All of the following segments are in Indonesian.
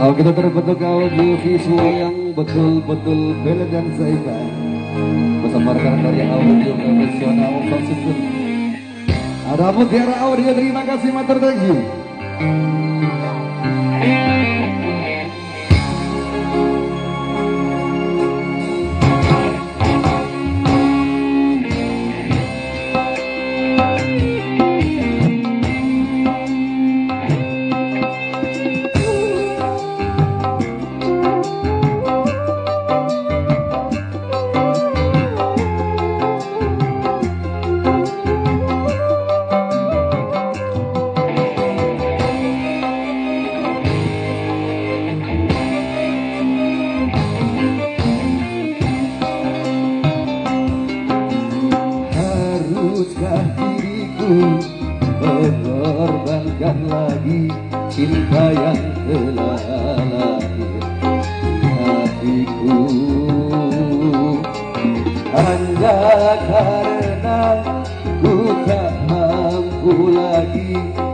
Kalau kita terbentuk audio visual yang betul-betul bela dan seimbang bersama rekan-rekan yang audio profesional sound system. Ada Mutiara Audio, terima kasih matur, thank you. Haruskah diriku mengorbankan lagi cinta yang telah lahir hatiku, hanya karena ku tak mampu lagi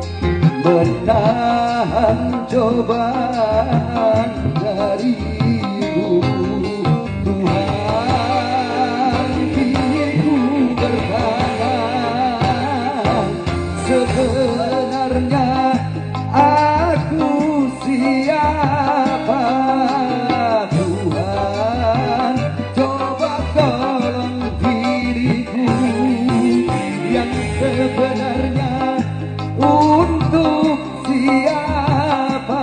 menahan cobaan darimu. Sebenarnya aku siapa, Tuhan? Coba tolong diriku yang sebenarnya untuk siapa?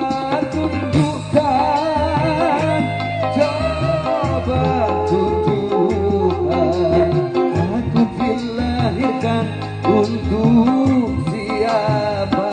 Tunjukkan, coba tunjukkan, aku dilahirkan untuk siapa?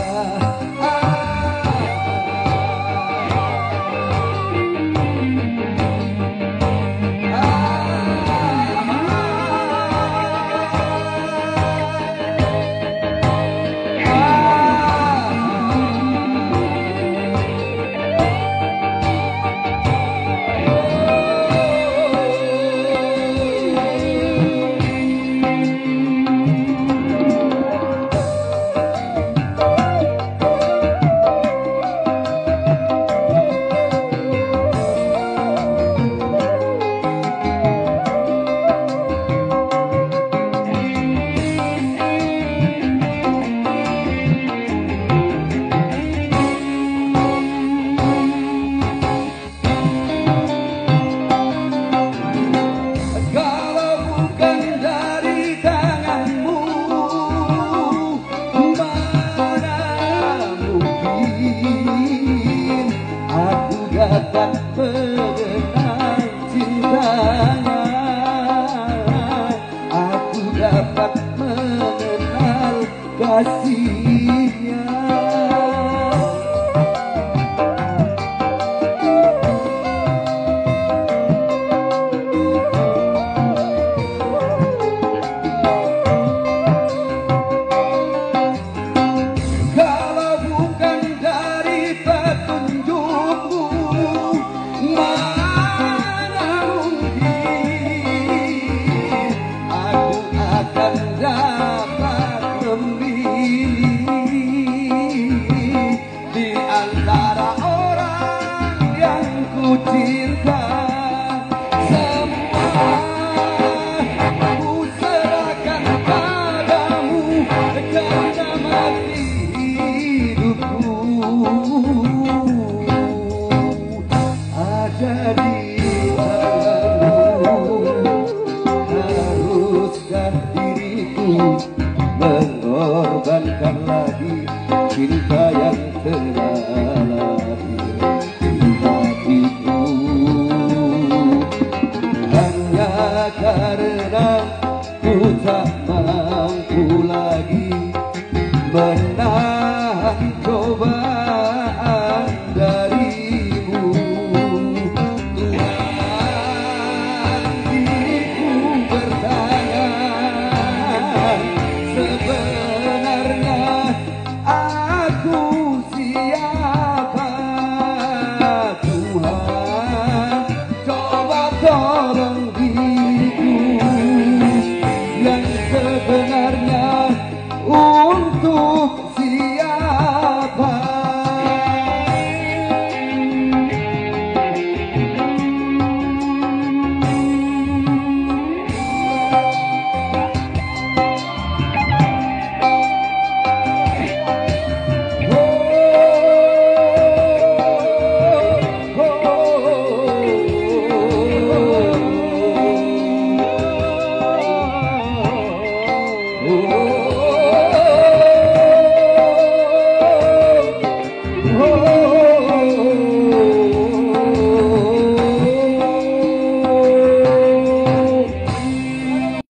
Dapat mengenal cintanya, aku dapat mengenal kasihnya. Kalau bukan dari petunjukmu, mana mungkin aku akan dapat memilih di antara orang yang ku cinta. Semua ku serahkan padamu karena mati hidupku ada di tanganmu. Haruskah diriku mengorbankan lagi cinta yang telah lahir di hatiku, hanya karena ku tak mampu lagi